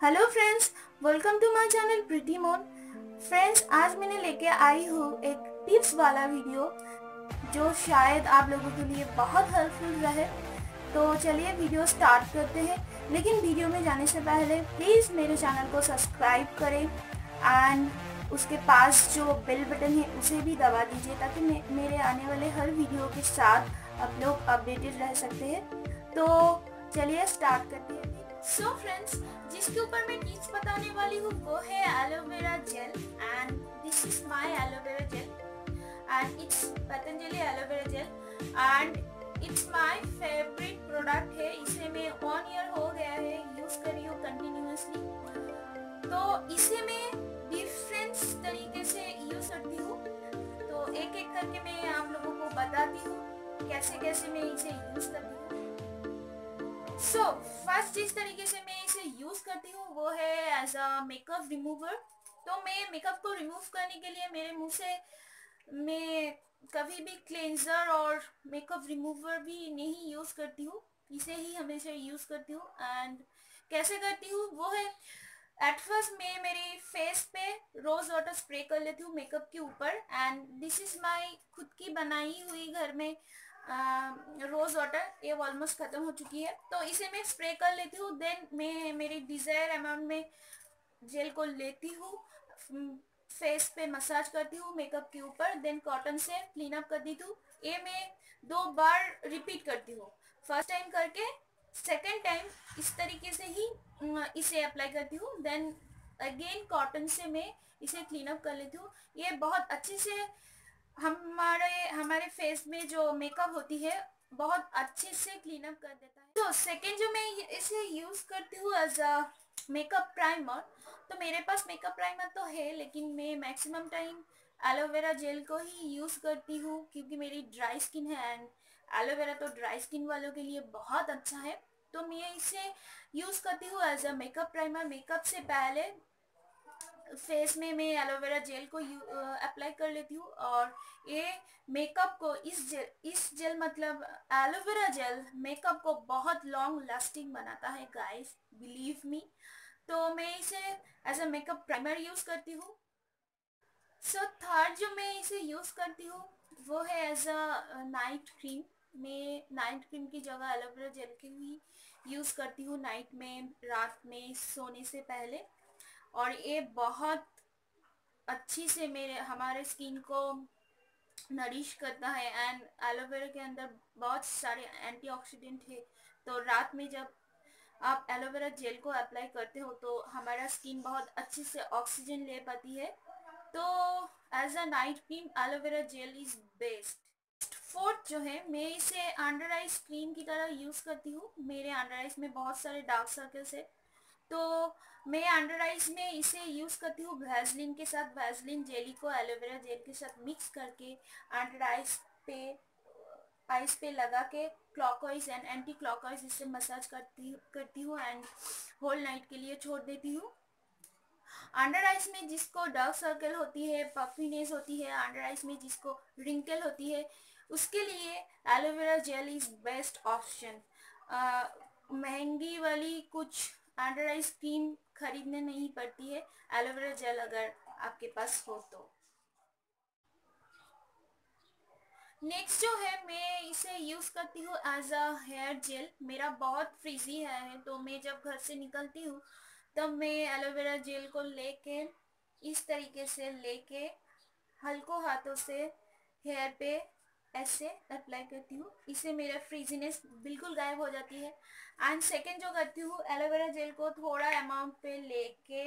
Hello friends, welcome to my channel Preeti Mon. Friends, आज मैंने लेके आई हूँ एक टिप्स वाला वीडियो जो शायद आप लोगों के लिए बहुत हेल्पफुल रहे। तो चलिए वीडियो स्टार्ट करते हैं। लेकिन वीडियो में जाने से पहले प्लीज़ मेरे चैनल को सब्सक्राइब करें एंड उसके पास जो बेल बटन है उसे भी दबा दीजिए ताकि मेरे आने वाले हर वीडियो के साथ आप लोग अपडेटेड रह सकते हैं। तो चलिए स्टार्ट करते हैं। सो फ्रेंड्स, जिसके ऊपर मैं टिप्स बताने वाली हूँ वो है aloe vera gel and this is my aloe vera gel and it's Patanjali aloe vera gel and it's my favourite product है। इसे मैं 1 ईयर हो गया है यूज कर रही हूँ कंटिन्यूअसली। तो इसे मैं डिफरेंट तरीके से यूज करती हूँ। तो एक एक करके मैं आप लोगों को बताती हूँ कैसे कैसे मैं इसे यूज करती हूँ। सो फर्स्ट जिस तरीके से मैं इसे यूज करती हूँ वो है एज अ मेकअप रिमूवर। तो मैं मेकअप को रिमूव करने के लिए मेरे मुंह से मैं कभी भी क्लेंजर और मेकअप रिमूवर भी नहीं यूज करती हूँ, इसे ही हमेशा यूज करती हूँ। एंड कैसे करती हूँ वो है, एट फर्स्ट मैं मेरी फेस पे रोज वाटर स्प्रे कर लेती हूँ मेकअप के ऊपर एंड दिस इज माय खुद की बनाई हुई घर में रोज वाटर। ये ऑलमोस्ट खत्म हो चुकी है तो इसे मैं स्प्रे कर लेती हूँ। देन मैं मेरी डिजायर अमाउंट में जेल को लेती हूँ, फेस पे मसाज करती हूँ मेकअप के ऊपर, देन कॉटन से क्लीन अप कर देती हूँ। ये मैं 2 बार रिपीट करती हूँ। फर्स्ट टाइम करके सेकेंड टाइम इस तरीके से ही इसे अप्लाई करती हूँ। देन अगेन कॉटन से मैं इसे क्लीन अप कर लेती हूँ। ये बहुत अच्छे से हमारे हमारे फेस में जो मेकअप होती है बहुत अच्छे से क्लीन अप कर देता है। तो सेकेंड जो मैं इसे यूज करती हूँ एज अ मेकअप प्राइमर। तो मेरे पास मेकअप प्राइमर तो है लेकिन मैं मैक्सिमम टाइम एलोवेरा जेल को ही यूज करती हूँ क्योंकि मेरी ड्राई स्किन है एंड एलोवेरा तो ड्राई स्किन वालों के लिए बहुत अच्छा है। तो मैं इसे यूज करती हूँ एज अ मेकअप प्राइमर। मेकअप से पहले फेस में मैं एलोवेरा जेल को अप्लाई कर लेती हूँ और ये मेकअप को इस जेल मतलब एलोवेरा जेल मेकअप को बहुत लॉन्ग लास्टिंग बनाता है गाइस, बिलीव मी। तो मैं इसे as a makeup primer use करती हूँ। सो थर्ड जो मैं इसे यूज करती हूँ वो है एज अ नाइट क्रीम। मैं नाइट क्रीम की जगह एलोवेरा जेल की ही यूज करती हूँ नाइट में, रात में सोने से पहले। और ये बहुत अच्छी से मेरे हमारे स्किन को नरिश करता है एंड एलोवेरा के अंदर बहुत सारे एंटीऑक्सीडेंट है। तो रात में जब आप एलोवेरा जेल को अप्लाई करते हो तो हमारा स्किन बहुत अच्छे से ऑक्सीजन ले पाती है। तो as a night cream aloe vera gel is best. Fourth जो है, मैं इसे अंडर आइज क्रीम की तरह यूज करती हूँ। मेरे अंडर आइज में बहुत सारे डार्क सर्कल्स है तो मैं अंडर आइज में इसे यूज करती हूँ वैसलीन के साथ। वैसलीन जेली को एलोवेरा जेल के साथ मिक्स करके अंडर आइज पे लगा के क्लॉकवाइज एंड एंटी क्लॉकवाइज इससे मसाज करती हूँ एंड होल नाइट के लिए छोड़ देती हूँ। अंडर आइज में जिसको डार्क सर्कल होती है, पफीनेस होती है, अंडर आइज में जिसको रिंकल होती है, उसके लिए aloe vera gel is best option. महंगी वाली कुछ अंडर आइज क्रीम खरीदने नहीं पड़ती है एलोवेरा जेल अगर आपके पास हो तो। नेक्स्ट जो है, मैं इसे यूज करती हूँ एज अ हेयर जेल। मेरा बहुत फ्रीजी हेयर है तो मैं जब घर से निकलती हूँ तब मैं एलोवेरा जेल को लेके इस तरीके से लेके हल्को हाथों से हेयर पे ऐसे अप्लाई करती हूँ। इससे मेरा फ्रीजीनेस बिल्कुल गायब हो जाती है। एंड सेकेंड जो करती हूँ, एलोवेरा जेल को थोड़ा अमाउंट पे लेके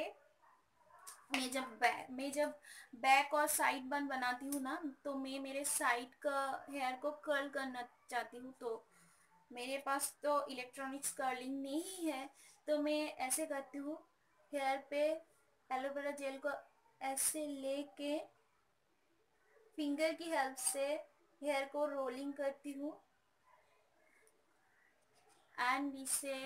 मैं जब बैक और साइड बन बनाती हूँ ना तो मैं मेरे साइड का हेयर को कर्ल करना चाहती हूँ। तो मेरे पास तो इलेक्ट्रॉनिक्स कर्लिंग नहीं है तो मैं ऐसे करती हूँ, हेयर पे एलोवेरा जेल को ऐसे लेके फिंगर की हेल्प से हेयर को रोलिंग करती हूँ एंड इसे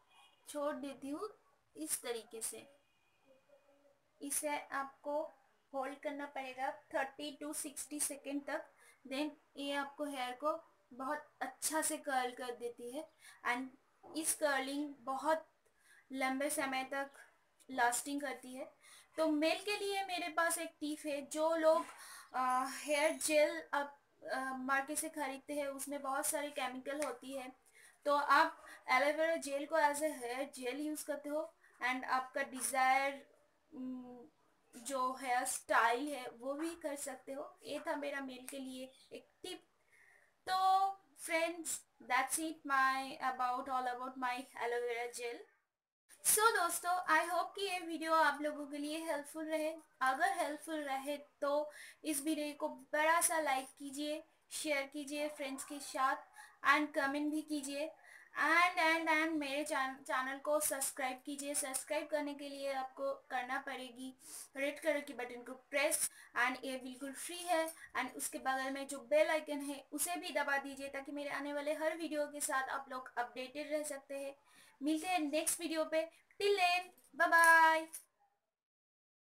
छोड़ देती हूँ इस तरीके से। इसे आपको होल्ड करना पड़ेगा 30 to 60 सेकेंड तक। देन ये आपको हेयर को बहुत अच्छा से कर्ल कर देती है एंड इस कर्लिंग बहुत लंबे समय तक लास्टिंग करती है। तो मेल के लिए मेरे पास एक टिप है। जो लोग हेयर जेल आप मार्केट से खरीदते हैं उसमें बहुत सारी केमिकल होती है, तो आप एलोवेरा जेल को as a hair gel use करते हो एंड आपका डिज़ायर जो हेयर स्टाइल है वो भी कर सकते हो। ये था मेरा मेल के लिए एक टिप। तो friends, that's it my about all about my aloe vera gel. So दोस्तों, आई होप कि ये वीडियो आप लोगों के लिए हेल्पफुल रहे। अगर हेल्पफुल रहे तो इस वीडियो को बड़ा सा लाइक कीजिए, शेयर कीजिए फ्रेंड्स के साथ एंड कमेंट भी कीजिए एंड मेरे चैनल को सब्सक्राइब कीजिए। सब्सक्राइब करने के लिए आपको करना पड़ेगी रेड कलर की बटन को प्रेस एंड ये बिल्कुल फ्री है एंड उसके बगल में जो बेल आइकन है उसे भी दबा दीजिए ताकि मेरे आने वाले हर वीडियो के साथ आप लोग अपडेटेड रह सकते हैं। मिलते हैं नेक्स्ट वीडियो पे। Till then, bye bye.